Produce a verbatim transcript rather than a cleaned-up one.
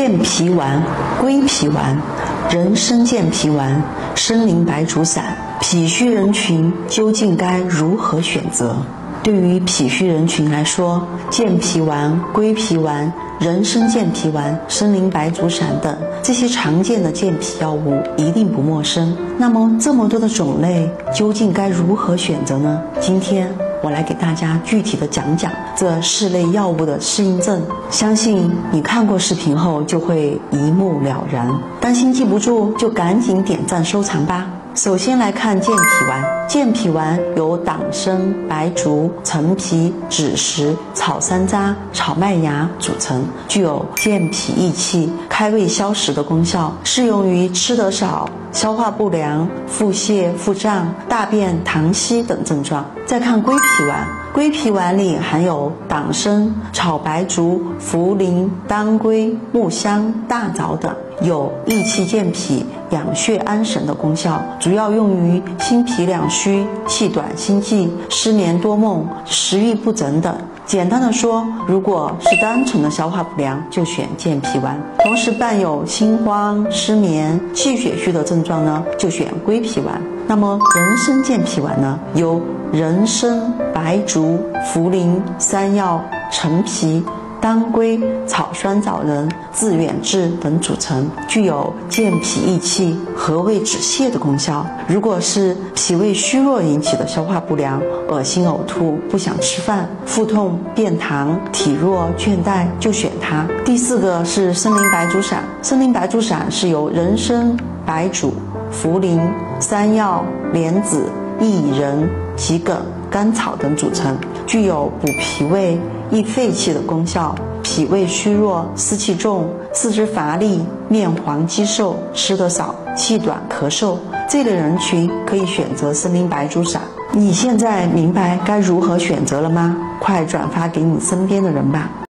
健脾丸、归脾丸、人参健脾丸、参苓白术散，脾虚人群究竟该如何选择？对于脾虚人群来说，健脾丸、归脾丸、人参健脾丸、参苓白术散等这些常见的健脾药物一定不陌生。那么这么多的种类，究竟该如何选择呢？今天我来给大家具体的讲讲这四类药物的适应症，相信你看过视频后就会一目了然。担心记不住，就赶紧点赞收藏吧。首先来看健脾丸，健脾丸由党参、白术、陈皮、枳实、草山楂、草麦芽组成，具有健脾益气、开胃消食的功效，适用于吃得少、消化不良、腹泻、腹胀、大便溏稀等症状。再看归脾丸，归脾丸里含有党参、草白术、茯苓、当归、木香、大枣等，有益气健脾、养血安神的功效，主要用于心脾两虚、气短心悸、失眠多梦、食欲不振等。简单的说，如果是单纯的消化不良，就选健脾丸；同时伴有心慌、失眠、气血虚的症状呢，就选归脾丸。那么人参健脾丸呢，由人参、白术、茯苓、山药、陈皮、当归、草酸枣仁、自远志等组成，具有健脾益气、和胃止泻的功效。如果是脾胃虚弱引起的消化不良、恶心呕吐、不想吃饭、腹痛、便溏、体弱倦怠，就选它。第四个是参苓白术散，参苓白术散是由人参、白术、茯苓、山药、莲子、薏仁、桔梗、甘草等组成，具有补脾胃、益肺气的功效。脾胃虚弱、湿气重、四肢乏力、面黄肌瘦、吃得少、气短咳嗽，这类人群可以选择参苓白术散。你现在明白该如何选择了吗？快转发给你身边的人吧。